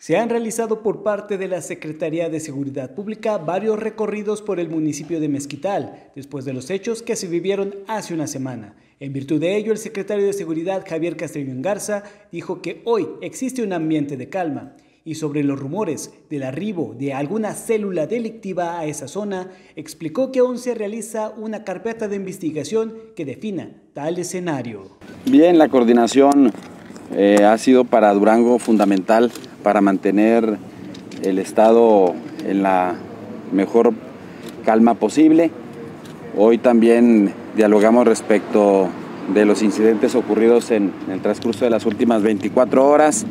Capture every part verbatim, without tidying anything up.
Se han realizado por parte de la Secretaría de Seguridad Pública varios recorridos por el municipio de Mezquital, después de los hechos que se vivieron hace una semana. En virtud de ello, el secretario de Seguridad, Javier Castrillón Garza, dijo que hoy existe un ambiente de calma. Y sobre los rumores del arribo de alguna célula delictiva a esa zona, explicó que aún se realiza una carpeta de investigación que defina tal escenario. Bien, la coordinación eh, ha sido para Durango fundamental para mantener el estado en la mejor calma posible. Hoy también dialogamos respecto de los incidentes ocurridos en el transcurso de las últimas veinticuatro horas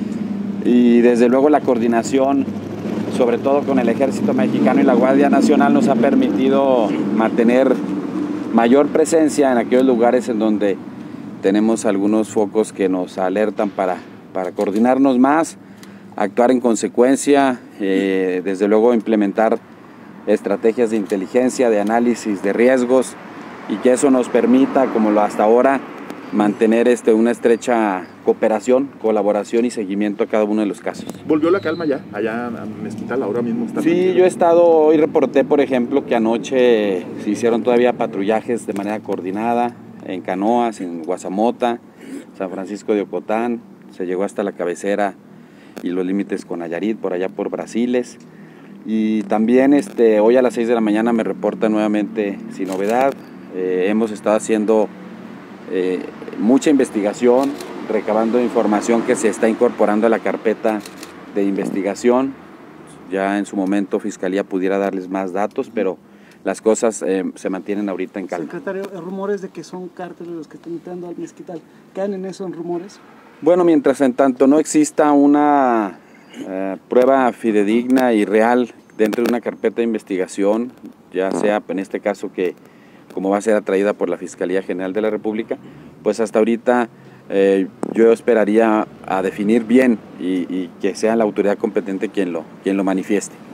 y desde luego la coordinación, sobre todo con el Ejército Mexicano y la Guardia Nacional, nos ha permitido mantener mayor presencia en aquellos lugares en donde tenemos algunos focos que nos alertan para, para coordinarnos más, actuar en consecuencia, eh, desde luego implementar estrategias de inteligencia, de análisis de riesgos y que eso nos permita, como lo hasta ahora, mantener este, una estrecha cooperación, colaboración y seguimiento a cada uno de los casos. ¿Volvió la calma ya, allá en Mezquital, ahora mismo está? Sí, tranquilo. Yo he estado, hoy reporté por ejemplo que anoche se hicieron todavía patrullajes de manera coordinada en Canoas, en Guazamota, San Francisco de Ocotán, se llegó hasta la cabecera y los límites con Nayarit, por allá por Brasiles. Y también este, hoy a las seis de la mañana me reporta nuevamente sin novedad. Eh, hemos estado haciendo eh, mucha investigación, recabando información que se está incorporando a la carpeta de investigación. Ya en su momento Fiscalía pudiera darles más datos, pero las cosas eh, se mantienen ahorita en calma. Secretario, rumores de que son cárteles los que están entrando al Mezquital, ¿caen en eso en rumores? Bueno, mientras en tanto no exista una eh, prueba fidedigna y real dentro de una carpeta de investigación, ya sea en este caso que como va a ser atraída por la Fiscalía General de la República, pues hasta ahorita eh, yo esperaría a definir bien y, y que sea la autoridad competente quien lo, quien lo manifieste.